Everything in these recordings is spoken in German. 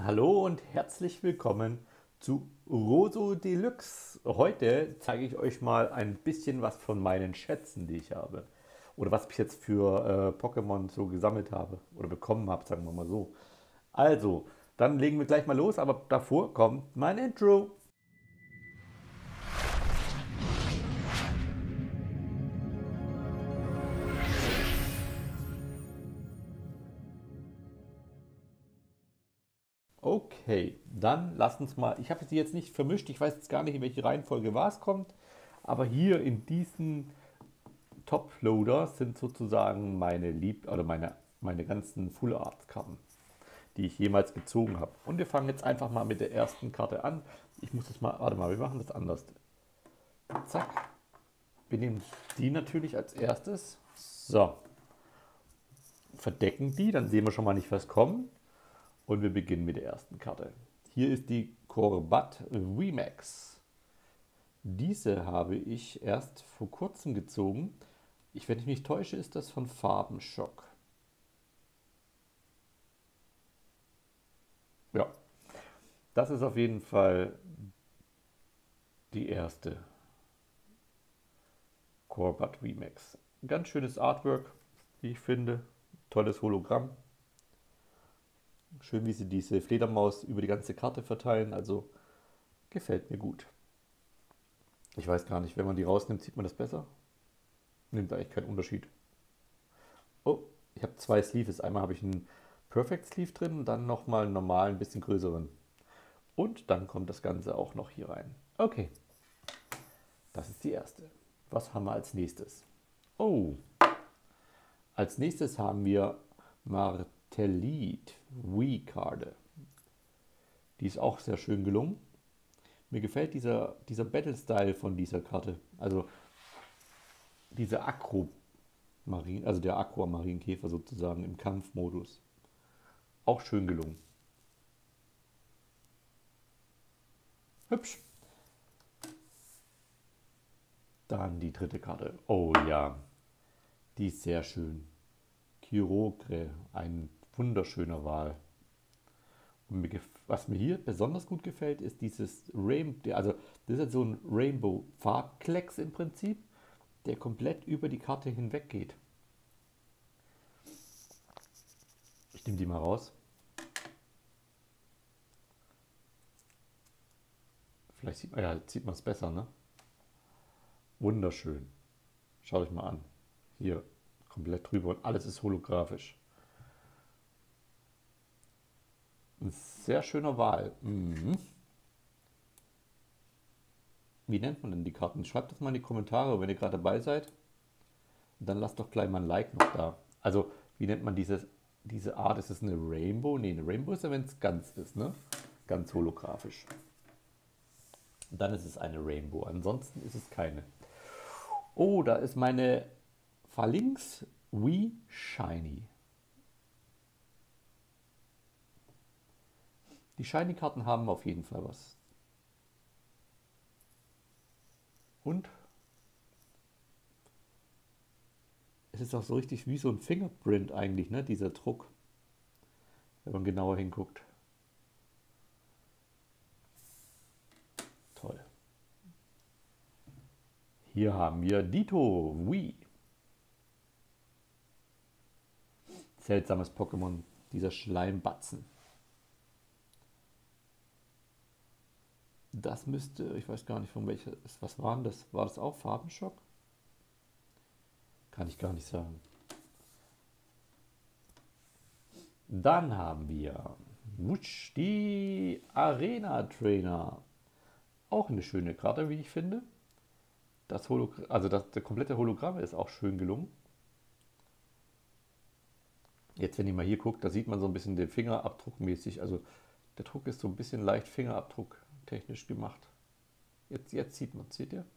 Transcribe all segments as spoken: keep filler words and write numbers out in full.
Hallo und herzlich willkommen zu Roso Deluxe. Heute zeige ich euch mal ein bisschen was von meinen Schätzen, die ich habe. Oder was ich jetzt für äh, Pokémon so gesammelt habe oder bekommen habe, sagen wir mal so. Also, dann legen wir gleich mal los, aber davor kommt mein Intro. Okay, dann lasst uns mal. Ich habe sie jetzt nicht vermischt, ich weiß jetzt gar nicht, in welche Reihenfolge was kommt, aber hier in diesen Top-Loader sind sozusagen meine Lieb oder meine, meine ganzen Full Art Karten, die ich jemals gezogen habe. Und wir fangen jetzt einfach mal mit der ersten Karte an. Ich muss das mal, warte mal, wir machen das anders. Zack. Wir nehmen die natürlich als erstes. So. Verdecken die, dann sehen wir schon mal nicht, was kommt. Und wir beginnen mit der ersten Karte. Hier ist die Corbat VMAX. Diese habe ich erst vor kurzem gezogen. Ich, wenn ich mich täusche, ist das von Farbenschock. Ja, das ist auf jeden Fall die erste Corbat VMAX. Ganz schönes Artwork, wie ich finde. Tolles Hologramm. Schön, wie sie diese Fledermaus über die ganze Karte verteilen. Also gefällt mir gut. Ich weiß gar nicht, wenn man die rausnimmt, sieht man das besser. Nimmt eigentlich keinen Unterschied. Oh, ich habe zwei Sleeves. Einmal habe ich einen Perfect Sleeve drin und dann nochmal einen normalen, ein bisschen größeren. Und dann kommt das Ganze auch noch hier rein. Okay, das ist die erste. Was haben wir als nächstes? Oh, als nächstes haben wir Martellit V-Karte. Die ist auch sehr schön gelungen. Mir gefällt dieser, dieser Battle-Style von dieser Karte. Also diese Aquamarin, also der Aquamarinkäfer sozusagen im Kampfmodus. Auch schön gelungen. Hübsch. Dann die dritte Karte. Oh ja, die ist sehr schön. Kyogre, ein wunderschöner Wal. Und mir, was mir hier besonders gut gefällt, ist dieses Rainbow, also das ist so ein Rainbow-Farbklecks im Prinzip, der komplett über die Karte hinweg geht. Ich nehme die mal raus. Vielleicht sieht man ja, sieht man es besser, ne? Wunderschön. Schaut euch mal an. Hier komplett drüber und alles ist holographisch. Ein sehr schöner Wal. Mhm. Wie nennt man denn die Karten? Schreibt das mal in die Kommentare, wenn ihr gerade dabei seid. Und dann lasst doch gleich mal ein Like noch da. Also, wie nennt man dieses, diese Art? Ist es eine Rainbow? Nee, eine Rainbow ist ja, wenn es ganz ist, ne? Ganz holographisch. Dann ist es eine Rainbow. Ansonsten ist es keine. Oh, da ist meine Phalanx We Shiny. Die Shiny-Karten haben auf jeden Fall was. Und es ist auch so richtig wie so ein Fingerprint eigentlich, ne? Dieser Druck, wenn man genauer hinguckt. Toll. Hier haben wir Ditto Wii. Seltsames Pokémon, dieser Schleimbatzen. Das müsste, ich weiß gar nicht von welcher, was waren das? War das auch Farbenschock? Kann ich gar nicht sagen. Dann haben wir Wutsch, die Arena Trainer. Auch eine schöne Karte, wie ich finde. Das Hologramm, also das, der komplette Hologramm ist auch schön gelungen. Jetzt, wenn ihr mal hier guckt, da sieht man so ein bisschen den Fingerabdruck mäßig. Also der Druck ist so ein bisschen leicht Fingerabdruck technisch gemacht. Jetzt, jetzt sieht man es, seht ihr?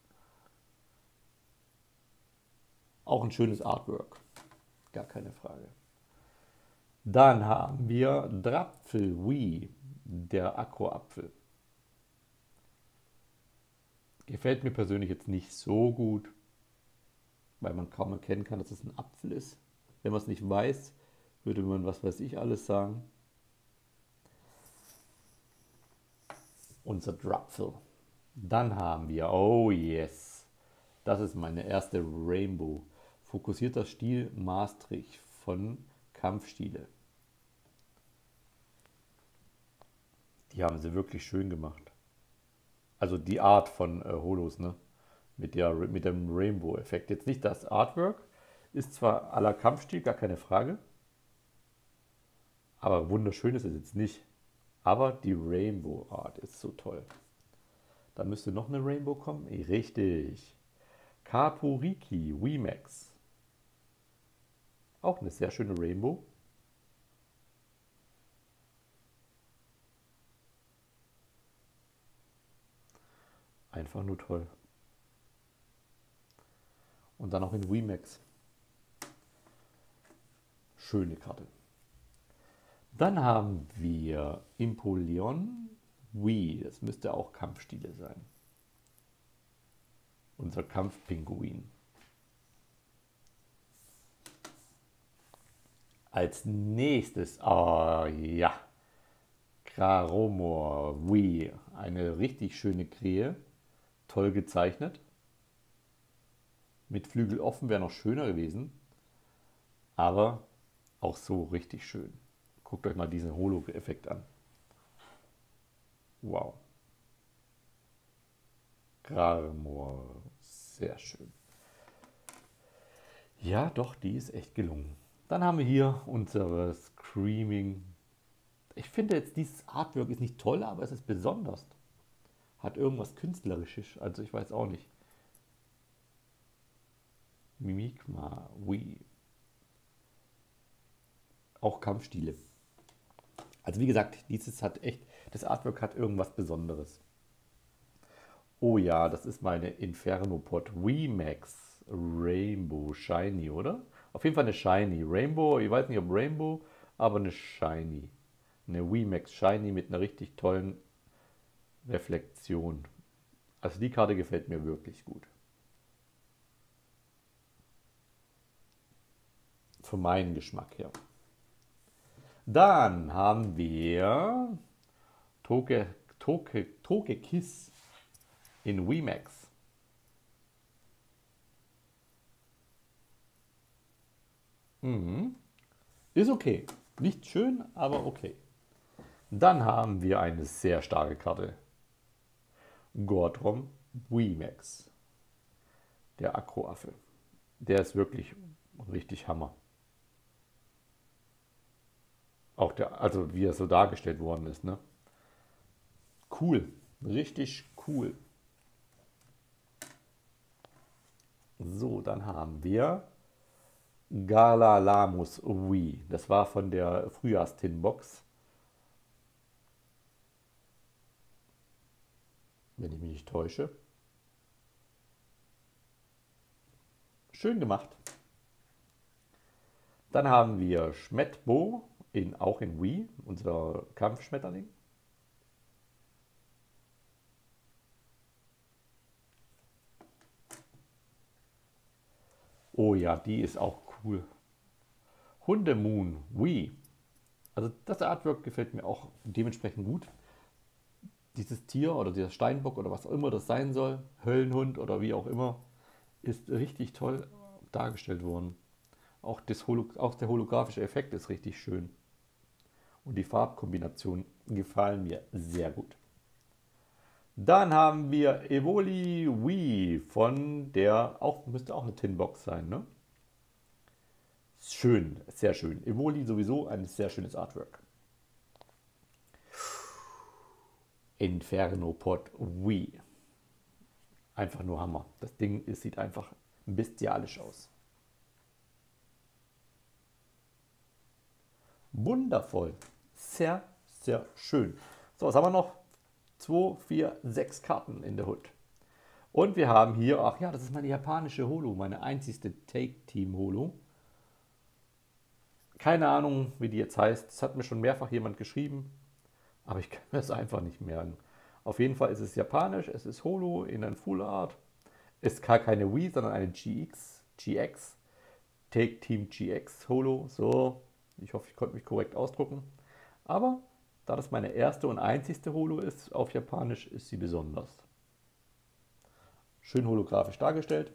Auch ein schönes Artwork. Gar keine Frage. Dann haben wir Drapfel Wii, der Aqua-Apfel. Gefällt mir persönlich jetzt nicht so gut, weil man kaum erkennen kann, dass es ein Apfel ist. Wenn man es nicht weiß, würde man was weiß ich alles sagen. unser Drapfel. Dann haben wir, oh yes, das ist meine erste Rainbow. Fokussierter Stiel Maastricht von Kampfstile. Die haben sie wirklich schön gemacht. Also die Art von äh, Holos, ne? Mit, der, mit dem Rainbow-Effekt. Jetzt nicht das Artwork, ist zwar à la Kampfstil, gar keine Frage. Aber wunderschön ist es jetzt nicht. Aber die Rainbow Art ist so toll. Da müsste noch eine Rainbow kommen. Eh, richtig. Kapuriki V-Max. Auch eine sehr schöne Rainbow. Einfach nur toll. Und dann auch in V-Max. Schöne Karte. Dann haben wir Empoleon V. Das müsste auch Kampfstile sein. Unser Kampfpinguin. Als nächstes, oh ja, Kraromor V. Eine richtig schöne Krähe. Toll gezeichnet. Mit Flügel offen wäre noch schöner gewesen. Aber auch so richtig schön. Guckt euch mal diesen Holo-Effekt an. Wow. Kraromor. Sehr schön. Ja, doch, die ist echt gelungen. Dann haben wir hier unsere Screaming. Ich finde jetzt, dieses Artwork ist nicht toll, aber es ist besonders. Hat irgendwas Künstlerisches, also ich weiß auch nicht. Mimikma, Wii. Auch Kampfstile. Also wie gesagt, dieses hat echt, das Artwork hat irgendwas Besonderes. Oh ja, das ist meine Inferno Pod V-Max Rainbow Shiny, oder? Auf jeden Fall eine Shiny. Rainbow, ich weiß nicht ob Rainbow, aber eine Shiny. Eine V-Max Shiny mit einer richtig tollen Reflexion. Also die Karte gefällt mir wirklich gut. Für meinen Geschmack her. Dann haben wir Toge, Toge, Togekiss in V-Max. Mhm. Ist okay. Nicht schön, aber okay. Dann haben wir eine sehr starke Karte. Gordrom V-Max. Der Akroaffe. Der ist wirklich richtig Hammer. Auch der, also wie er so dargestellt worden ist, ne? Cool. Richtig cool. So, dann haben wir Galalamus Wii. Das war von der Frühjahrs-Tin-Box. Wenn ich mich nicht täusche. Schön gemacht. Dann haben wir Schmettbo, in, auch in Wii, unser Kampfschmetterling. Oh ja, die ist auch cool. Hundemoon Wii. Also das Artwork gefällt mir auch dementsprechend gut. Dieses Tier oder dieser Steinbock oder was auch immer das sein soll, Höllenhund oder wie auch immer, ist richtig toll dargestellt worden. Auch, das Holo, auch der holographische Effekt ist richtig schön. Und die Farbkombinationen gefallen mir sehr gut. Dann haben wir Evoli Wii von der, auch müsste auch eine Tinbox sein, ne? Schön, sehr schön. Evoli sowieso ein sehr schönes Artwork. Inferno Pod Wii. Einfach nur Hammer. Das Ding ist, sieht einfach bestialisch aus. Wundervoll. Sehr, sehr schön. So, was haben wir noch? zwei, vier, sechs Karten in der Hut. Und wir haben hier, ach ja, das ist meine japanische Holo, meine einzigste Take-Team-Holo. Keine Ahnung, wie die jetzt heißt. Das hat mir schon mehrfach jemand geschrieben, aber ich kann mir das einfach nicht merken. Auf jeden Fall ist es japanisch, es ist Holo in ein Full Art. Ist gar keine Wii, sondern eine G X, G X. Take Team G X Holo. So, ich hoffe, ich konnte mich korrekt ausdrucken. Aber Da das meine erste und einzigste Holo ist auf Japanisch, ist sie besonders. Schön holographisch dargestellt.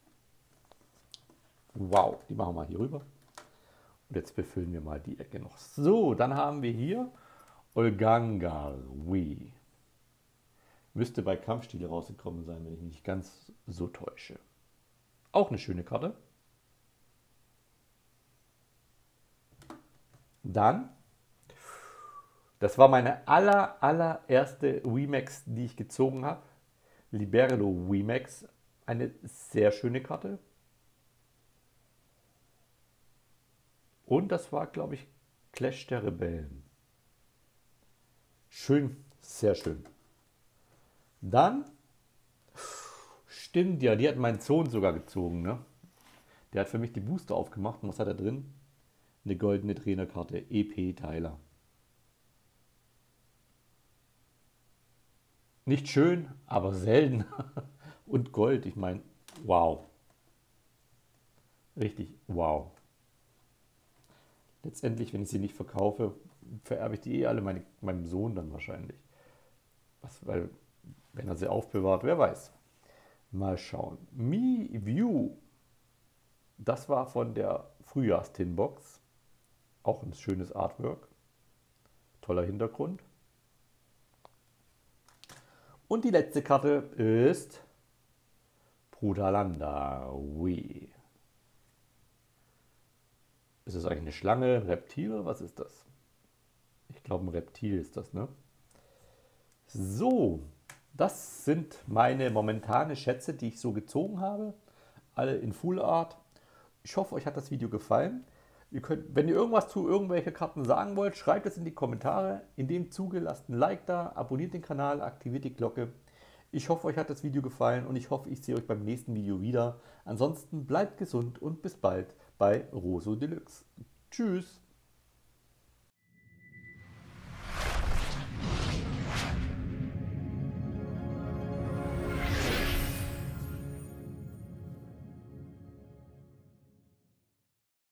Wow, die machen wir hier rüber. Und jetzt befüllen wir mal die Ecke noch. So, dann haben wir hier Olgangarwi. Müsste bei Kampfstile rausgekommen sein, wenn ich mich nicht ganz so täusche. Auch eine schöne Karte. Dann, das war meine aller, allererste V-Max, die ich gezogen habe. Liberlo V-Max. Eine sehr schöne Karte. Und das war, glaube ich, Clash der Rebellen. Schön, sehr schön. Dann, stimmt ja, die hat mein Sohn sogar gezogen. Ne? Der hat für mich die Booster aufgemacht. Und was hat er drin? Eine goldene Trainerkarte, E P Tyler. Nicht schön, aber selten. Und Gold, ich meine, wow. Richtig, wow. Letztendlich, wenn ich sie nicht verkaufe, vererbe ich die eh alle meine, meinem Sohn dann wahrscheinlich. Was, weil, wenn er sie aufbewahrt, wer weiß. Mal schauen. Mi View. Das war von der Frühjahrs-Tinbox. Auch ein schönes Artwork. Toller Hintergrund. Und die letzte Karte ist Brutalanda. Wii. Ist das eigentlich eine Schlange, ein Reptil? Was ist das? Ich glaube, ein Reptil ist das, ne? So, das sind meine momentane Schätze, die ich so gezogen habe. Alle in Full Art. Ich hoffe, euch hat das Video gefallen. Ihr könnt, wenn ihr irgendwas zu irgendwelchen Karten sagen wollt, schreibt es in die Kommentare. In dem Zuge lasst ein Like da, abonniert den Kanal, aktiviert die Glocke. Ich hoffe, euch hat das Video gefallen und ich hoffe, ich sehe euch beim nächsten Video wieder. Ansonsten bleibt gesund und bis bald bei Roso Deluxe. Tschüss!